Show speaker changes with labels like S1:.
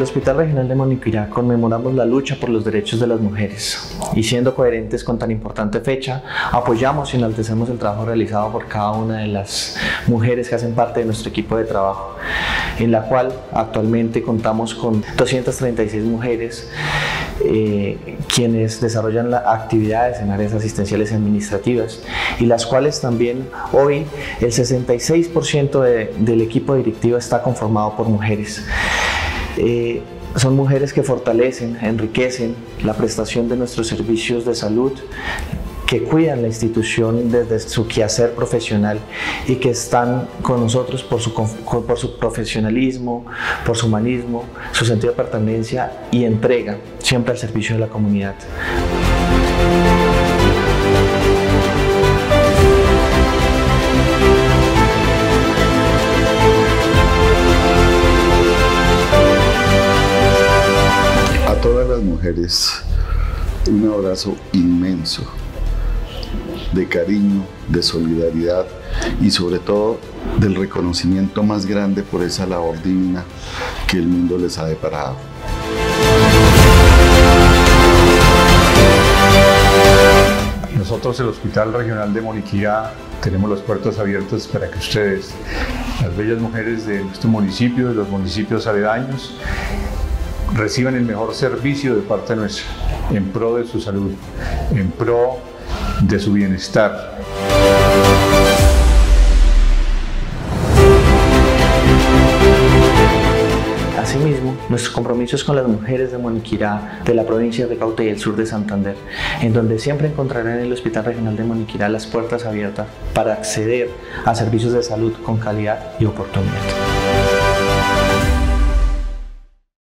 S1: Hospital Regional de Moniquirá conmemoramos la lucha por los derechos de las mujeres y, siendo coherentes con tan importante fecha, apoyamos y enaltecemos el trabajo realizado por cada una de las mujeres que hacen parte de nuestro equipo de trabajo, en la cual actualmente contamos con 236 mujeres quienes desarrollan actividades en áreas asistenciales y administrativas, y las cuales también hoy el 66% del equipo directivo está conformado por mujeres. Son mujeres que fortalecen, enriquecen la prestación de nuestros servicios de salud, que cuidan la institución desde su quehacer profesional y que están con nosotros por su profesionalismo, por su humanismo, su sentido de pertenencia y entrega siempre al servicio de la comunidad.
S2: A todas las mujeres, un abrazo inmenso de cariño, de solidaridad y sobre todo del reconocimiento más grande por esa labor divina que el mundo les ha deparado.
S3: Nosotros, el Hospital Regional de Moniquirá, tenemos las puertas abiertas para que ustedes, las bellas mujeres de nuestro municipio, de los municipios aledaños, reciban el mejor servicio de parte nuestra, en pro de su salud, en pro de su bienestar.
S1: Asimismo, nuestro compromiso es con las mujeres de Moniquirá, de la provincia de Cauta y el sur de Santander, en donde siempre encontrarán en el Hospital Regional de Moniquirá las puertas abiertas para acceder a servicios de salud con calidad y oportunidad.